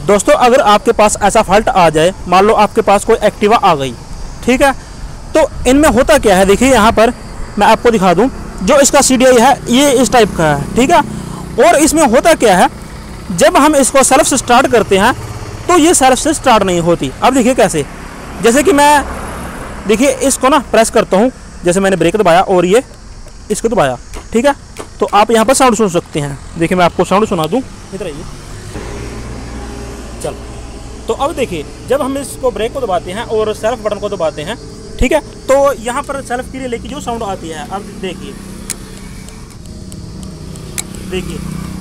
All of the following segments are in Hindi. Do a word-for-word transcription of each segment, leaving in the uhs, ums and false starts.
दोस्तों अगर आपके पास ऐसा फॉल्ट आ जाए, मान लो आपके पास कोई एक्टिवा आ गई, ठीक है, तो इनमें होता क्या है, देखिए यहाँ पर मैं आपको दिखा दूँ, जो इसका सी डी आई है ये इस टाइप का है, ठीक है। और इसमें होता क्या है, जब हम इसको सेल्फ से स्टार्ट करते हैं तो ये सेल्फ से स्टार्ट नहीं होती। अब देखिए कैसे, जैसे कि मैं देखिए इसको ना प्रेस करता हूँ, जैसे मैंने ब्रेक दबाया और ये इसको दबाया, ठीक है, तो आप यहाँ पर साउंड सुन सकते हैं। देखिए मैं आपको साउंड सुना दूँ, इधर आइए, चल। तो अब देखिए जब हम इसको ब्रेक को दबाते हैं और सेल्फ बटन को दबाते हैं, ठीक है, तो यहाँ पर सेल्फ की रिले की जो साउंड आती है, अब देखिए देखिए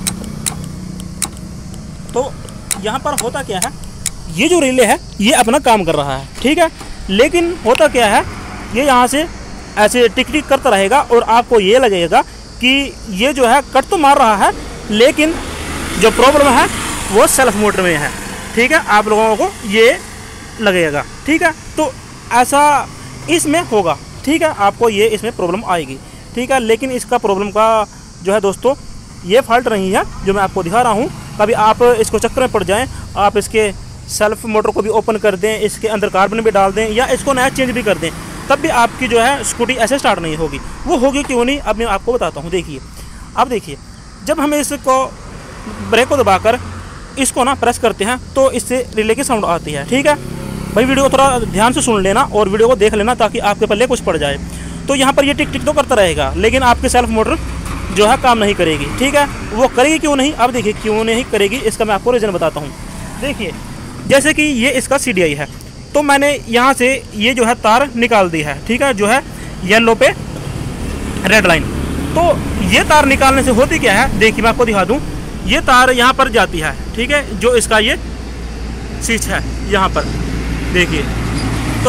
तो यहाँ पर होता क्या है, ये जो रिले है ये अपना काम कर रहा है, ठीक है, लेकिन होता क्या है, ये यहाँ से ऐसे टिक टिक करता रहेगा और आपको ये लगेगा कि ये जो है कट तो मार रहा है, लेकिन जो प्रॉब्लम है वो सेल्फ मोटर में है, ठीक है, आप लोगों को ये लगेगा, ठीक है। तो ऐसा इसमें होगा, ठीक है, आपको ये इसमें प्रॉब्लम आएगी, ठीक है, लेकिन इसका प्रॉब्लम का जो है दोस्तों ये फॉल्ट नहीं है जो मैं आपको दिखा रहा हूँ। कभी आप इसको चक्कर में पड़ जाएं, आप इसके सेल्फ मोटर को भी ओपन कर दें, इसके अंदर कार्बन भी डाल दें या इसको नया चेंज भी कर दें, तब भी आपकी जो है स्कूटी ऐसे स्टार्ट नहीं होगी। वो होगी क्यों नहीं, अब मैं आपको बताता हूँ। देखिए अब देखिए जब हम इसको ब्रेक को दबाकर इसको ना प्रेस करते हैं तो इससे रिले की साउंड आती है, ठीक है भाई। वीडियो को थोड़ा ध्यान से सुन लेना और वीडियो को देख लेना ताकि आपके पल्ले कुछ पड़ जाए। तो यहाँ पर ये टिक टिक तो करता रहेगा, लेकिन आपकी सेल्फ मोटर जो है काम नहीं करेगी, ठीक है। वो करेगी क्यों नहीं, अब देखिए क्यों नहीं करेगी, इसका मैं आपको रीज़न बताता हूँ। देखिए जैसे कि ये इसका सी डी आई है, तो मैंने यहाँ से ये जो है तार निकाल दी है, ठीक है, जो है येलो पे रेड लाइन। तो ये तार निकालने से होती क्या है, देखिए मैं आपको दिखा दूँ, ये तार यहाँ पर जाती है, ठीक है, जो इसका ये स्विच है यहाँ पर देखिए। तो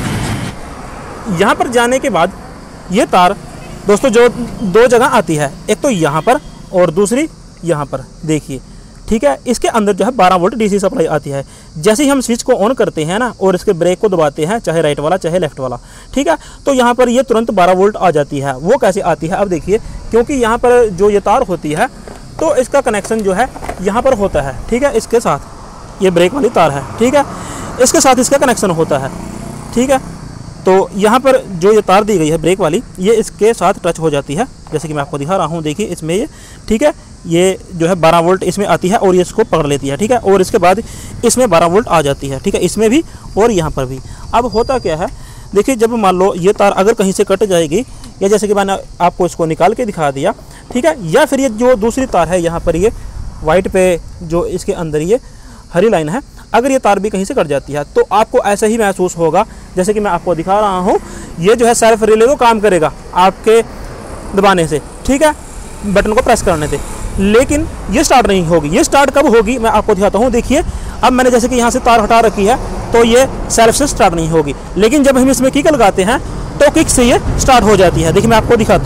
यहाँ पर जाने के बाद ये तार दोस्तों जो दो जगह आती है, एक तो यहाँ पर और दूसरी यहाँ पर देखिए, ठीक है। इसके अंदर जो है बारह वोल्ट डीसी सप्लाई आती है। जैसे ही हम स्विच को ऑन करते हैं ना और इसके ब्रेक को दबाते हैं, चाहे राइट वाला चाहे लेफ्ट वाला, ठीक है, तो यहाँ पर ये तुरंत बारह वोल्ट आ जाती है। वो कैसे आती है, अब देखिए, क्योंकि यहाँ पर जो ये तार होती है तो इसका कनेक्शन जो है यहाँ पर होता है, ठीक है, इसके साथ ये ब्रेक वाली तार है, ठीक है, इसके साथ इसका कनेक्शन होता है, ठीक है। तो यहाँ पर जो ये तार दी गई है ब्रेक वाली, ये इसके साथ टच हो जाती है, जैसे कि मैं आपको दिखा रहा हूँ, देखिए इसमें ये, ठीक है, ये जो है बारह वोल्ट इसमें आती है और ये इसको पकड़ लेती है, ठीक है, और इसके बाद इसमें बारह वोल्ट आ जाती है, ठीक है, इसमें भी और यहाँ पर भी। अब होता क्या है, देखिए जब मान लो ये तार अगर कहीं से कट जाएगी, या जैसे कि मैंने आपको इसको निकाल के दिखा दिया, ठीक है, या फिर ये जो दूसरी तार है यहाँ पर, ये वाइट पे जो इसके अंदर ये हरी लाइन है, अगर ये तार भी कहीं से कट जाती है तो आपको ऐसा ही महसूस होगा जैसे कि मैं आपको दिखा रहा हूँ। ये जो है सेल्फ रिले को काम करेगा आपके दबाने से, ठीक है, बटन को प्रेस करने से, लेकिन ये स्टार्ट नहीं होगी। ये स्टार्ट कब होगी मैं आपको दिखाता हूँ। देखिए अब मैंने जैसे कि यहाँ से तार हटा रखी है तो ये सेल्फ से स्टार्ट नहीं होगी, लेकिन जब हम इसमें किक लगाते हैं तो किक से ये स्टार्ट हो जाती है। देखिए मैं आपको दिखाता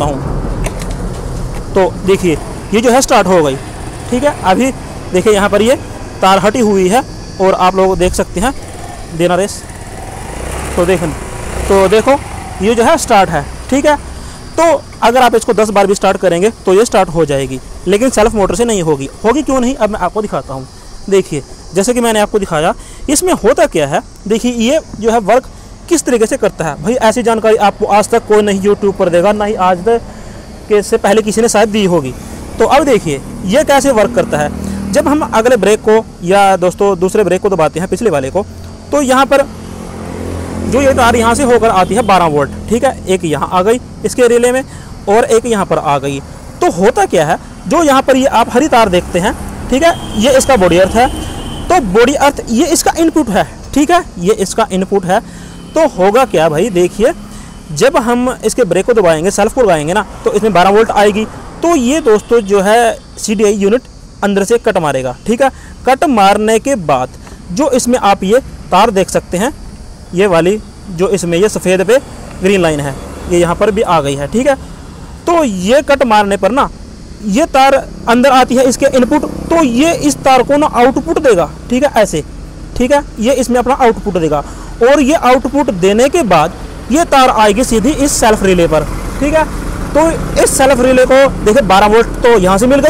हूँ, तो देखिए ये जो है स्टार्ट हो गई, ठीक है। अभी देखिए यहाँ पर ये तार हटी हुई है और आप लोग देख सकते हैं, देना रेस, तो देखें, तो देखो ये जो है स्टार्ट है, ठीक है। तो अगर आप इसको दस बार भी स्टार्ट करेंगे तो ये स्टार्ट हो जाएगी, लेकिन सेल्फ मोटर से नहीं होगी। होगी क्यों नहीं, अब मैं आपको दिखाता हूँ। देखिए जैसे कि मैंने आपको दिखाया, इसमें होता क्या है, देखिए ये जो है वर्क किस तरीके से करता है। भाई ऐसी जानकारी आपको आज तक कोई नहीं यूट्यूब पर देगा, ना ही आज तक के से पहले किसी ने शायद दी होगी। तो अब देखिए ये कैसे वर्क करता है। जब हम अगले ब्रेक को या दोस्तों दूसरे ब्रेक को दबाते हैं, पिछले वाले को, तो यहाँ पर जो ये तार यहाँ से होकर आती है बारह वोल्ट, ठीक है, एक यहाँ आ गई इसके रिले में और एक यहाँ पर आ गई। तो होता क्या है, जो यहाँ पर ये आप हरी तार देखते हैं, ठीक है, ये इसका बॉडी अर्थ है। तो बॉडी अर्थ ये इसका इनपुट है, ठीक है, ये इसका इनपुट है। तो होगा क्या भाई, देखिए जब हम इसके ब्रेक को दबाएंगे, सेल्फ को लगाएंगे ना, तो इसमें बारह वोल्ट आएगी। तो ये दोस्तों जो है सी डी आई यूनिट अंदर से कट मारेगा, ठीक है। कट मारने के बाद जो इसमें आप ये तार देख सकते हैं, ये वाली जो इसमें ये सफ़ेद पे ग्रीन लाइन है, ये यहाँ पर भी आ गई है, ठीक है। तो ये कट मारने पर ना ये तार अंदर आती है इसके इनपुट, तो ये इस तार को ना आउटपुट देगा, ठीक है, ऐसे, ठीक है, ये इसमें अपना आउटपुट देगा। और ये आउटपुट देने के बाद ये तार आएगी सीधी इस सेल्फ रिले पर, ठीक है। तो इस सेल्फ रिले को देखिए बारह वोल्ट तो यहाँ से मिल गई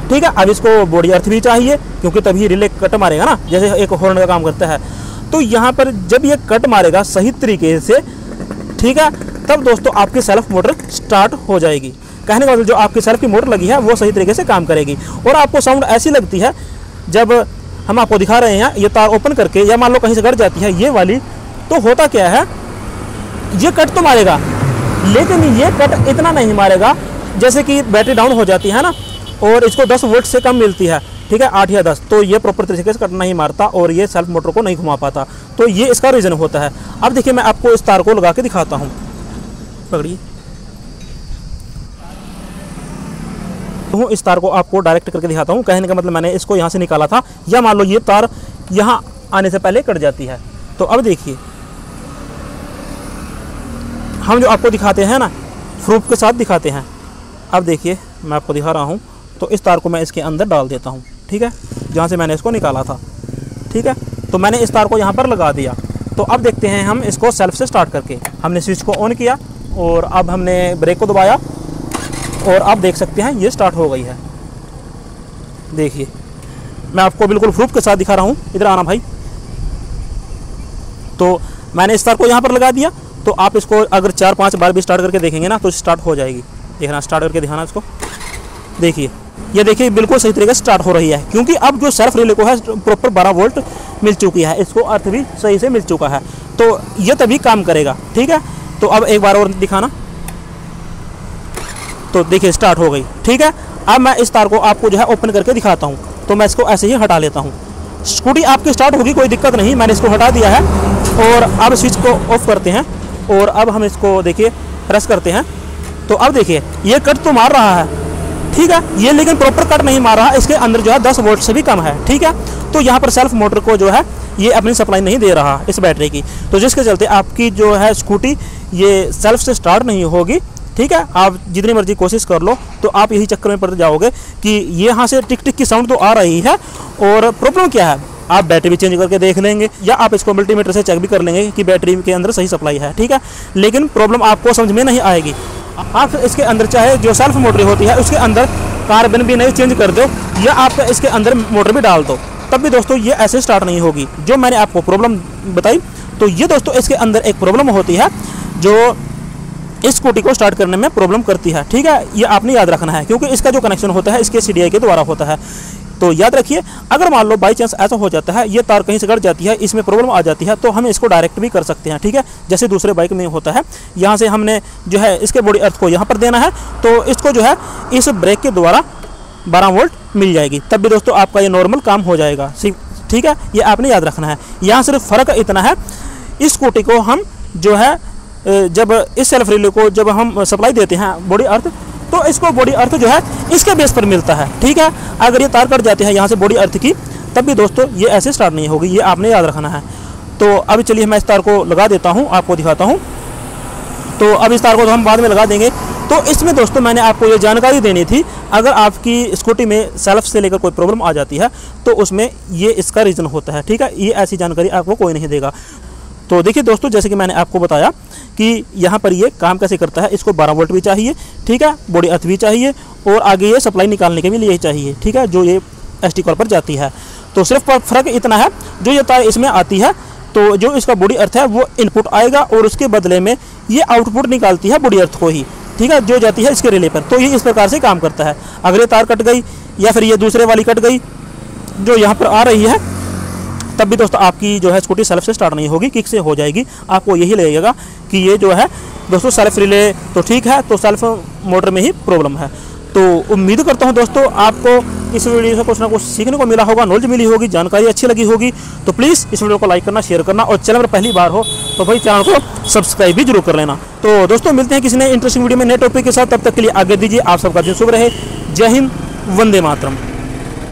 ठीक है। अब इसको बॉडी अर्थ भी चाहिए क्योंकि तभी रिले कट मारेगा ना, जैसे एक हॉर्न का काम करता है। तो यहाँ पर जब ये कट मारेगा सही तरीके से, ठीक है, तब दोस्तों आपकी सेल्फ मोटर स्टार्ट हो जाएगी। कहने का मतलब जो आपकी सेल्फ की मोटर लगी है वो सही तरीके से काम करेगी। और आपको साउंड ऐसी लगती है, जब हम आपको दिखा रहे हैं ये तार ओपन करके, या मान लो कहीं से कट जाती है ये वाली, तो होता क्या है, ये कट तो मारेगा लेकिन ये कट इतना नहीं मारेगा। जैसे कि बैटरी डाउन हो जाती है ना और इसको दस वोल्ट से कम मिलती है, ठीक है, आठ या दस, तो ये प्रॉपर तरीके से कट नहीं मारता और ये सेल्फ मोटर को नहीं घुमा पाता। तो ये इसका रीज़न होता है। अब देखिए मैं आपको इस तार को लगा के दिखाता हूँ, पकड़िए, हूँ इस तार को आपको डायरेक्ट करके दिखाता हूँ। कहने का मतलब मैंने इसको यहाँ से निकाला था, या मान लो ये तार यहाँ आने से पहले कट जाती है। तो अब देखिए हम जो आपको दिखाते हैं ना, प्रूफ के साथ दिखाते हैं। अब देखिए मैं आपको दिखा रहा हूँ, तो इस तार को मैं इसके अंदर डाल देता हूँ, ठीक है, जहाँ से मैंने इसको निकाला था, ठीक है। तो मैंने इस तार को यहाँ पर लगा दिया। तो अब देखते हैं हम इसको सेल्फ से स्टार्ट करके। हमने स्विच को ऑन किया और अब हमने ब्रेक को दबाया और आप देख सकते हैं ये स्टार्ट हो गई है। देखिए मैं आपको बिल्कुल प्रूफ के साथ दिखा रहा हूँ, इधर आना भाई। तो मैंने इस तार को यहाँ पर लगा दिया। तो आप इसको अगर चार पांच बार भी स्टार्ट करके देखेंगे ना तो स्टार्ट हो जाएगी। देखना, स्टार्ट करके दिखाना इसको। देखिए ये देखिए बिल्कुल सही तरीके से स्टार्ट हो रही है, क्योंकि अब जो सेल्फ रिले को है प्रॉपर बारह वोल्ट मिल चुकी है, इसको अर्थ भी सही से मिल चुका है, तो ये तभी काम करेगा, ठीक है। तो अब एक बार और दिखाना, तो देखिए स्टार्ट हो गई, ठीक है। अब मैं इस तार को आपको जो है ओपन करके दिखाता हूँ। तो मैं इसको ऐसे ही हटा लेता हूँ, स्कूटी आपकी स्टार्ट होगी, कोई दिक्कत नहीं। मैंने इसको हटा दिया है और अब स्विच को ऑफ करते हैं और अब हम इसको देखिए प्रेस करते हैं। तो अब देखिए ये कट तो मार रहा है, ठीक है, ये लेकिन प्रॉपर कट नहीं मार रहा, इसके अंदर जो है दस वोल्ट से भी कम है, ठीक है। तो यहाँ पर सेल्फ मोटर को जो है ये अपनी सप्लाई नहीं दे रहा इस बैटरी की, तो जिसके चलते आपकी जो है स्कूटी ये सेल्फ से स्टार्ट नहीं होगी, ठीक है। आप जितनी मर्जी कोशिश कर लो तो आप यही चक्कर में पड़ जाओगे कि ये यहाँ से टिक टिक की साउंड तो आ रही है और प्रॉब्लम क्या है। आप बैटरी भी चेंज करके देख लेंगे या आप इसको मल्टीमीटर से चेक भी कर लेंगे कि बैटरी के अंदर सही सप्लाई है, ठीक है, लेकिन प्रॉब्लम आपको समझ में नहीं आएगी। आप इसके अंदर चाहे जो सेल्फ मोटर होती है उसके अंदर कार्बन भी नहीं चेंज कर दो या आप इसके अंदर मोटर भी डाल दो, तब भी दोस्तों ये ऐसे स्टार्ट नहीं होगी। जो मैंने आपको प्रॉब्लम बताई, तो ये दोस्तों इसके अंदर एक प्रॉब्लम होती है जो इस स्कूटी को स्टार्ट करने में प्रॉब्लम करती है, ठीक है। ये आपने याद रखना है क्योंकि इसका जो कनेक्शन होता है इसके सीडीआई के द्वारा होता है। तो याद रखिए, अगर मान लो बाई चांस ऐसा हो जाता है, ये तार कहीं से कट जाती है, इसमें प्रॉब्लम आ जाती है, तो हम इसको डायरेक्ट भी कर सकते हैं, ठीक है, जैसे दूसरे बाइक में होता है। यहाँ से हमने जो है इसके बॉडी अर्थ को यहाँ पर देना है, तो इसको जो है इस ब्रेक के द्वारा बारह वोल्ट मिल जाएगी, तब भी दोस्तों आपका ये नॉर्मल काम हो जाएगा, ठीक है। ये आपने याद रखना है। यहाँ सिर्फ फ़र्क इतना है, इस स्कूटी को हम जो है जब इस सेल्फ रिले को जब हम सप्लाई देते हैं बॉडी अर्थ, तो इसको बॉडी अर्थ जो है इसके बेस पर मिलता है, ठीक है। अगर ये तार कट जाती है यहाँ से बॉडी अर्थ की, तब भी दोस्तों ये ऐसे स्टार्ट नहीं होगी, ये आपने याद रखना है। तो अभी चलिए मैं इस तार को लगा देता हूँ, आपको दिखाता हूँ। तो अब इस तार को तो हम बाद में लगा देंगे। तो इसमें दोस्तों मैंने आपको ये जानकारी देनी थी, अगर आपकी स्कूटी में सेल्फ से लेकर कोई प्रॉब्लम आ जाती है तो उसमें ये इसका रीज़न होता है, ठीक है। ये ऐसी जानकारी आपको कोई नहीं देगा। तो देखिए दोस्तों, जैसे कि मैंने आपको बताया कि यहाँ पर ये काम कैसे करता है, इसको बारह वोल्ट भी चाहिए, ठीक है, बॉडी अर्थ भी चाहिए और आगे ये सप्लाई निकालने के भी लिए चाहिए, ठीक है, जो ये एसटी कॉल पर जाती है। तो सिर्फ फ़र्क इतना है, जो ये तार इसमें आती है तो जो इसका बॉडी अर्थ है वो इनपुट आएगा और उसके बदले में ये आउटपुट निकालती है बॉडी अर्थ को ही, ठीक है, जो जाती है इसके रिले पर। तो ये इस प्रकार से काम करता है। अगर ये तार कट गई या फिर ये दूसरे वाली कट गई जो यहाँ पर आ रही है, तब भी दोस्तों आपकी जो है स्कूटी सेल्फ से स्टार्ट नहीं होगी, किक से हो जाएगी। आपको यही लगेगा कि ये जो है दोस्तों सेल्फ रिले तो ठीक है, तो सेल्फ मोटर में ही प्रॉब्लम है। तो उम्मीद करता हूं दोस्तों आपको इस वीडियो से कुछ ना कुछ सीखने को मिला होगा, नॉलेज मिली होगी, जानकारी अच्छी लगी होगी। तो प्लीज़ इस वीडियो को लाइक करना, शेयर करना और चैनल पर पहली बार हो तो भाई चैनल को सब्सक्राइब भी जरूर कर लेना। तो दोस्तों मिलते हैं किसी नए इंटरेस्टिंग वीडियो में नए टॉपिक के साथ, तब तक के लिए आगे दीजिए। आप सबका दिन शुभ रहे। जय हिंद, वंदे मातरम।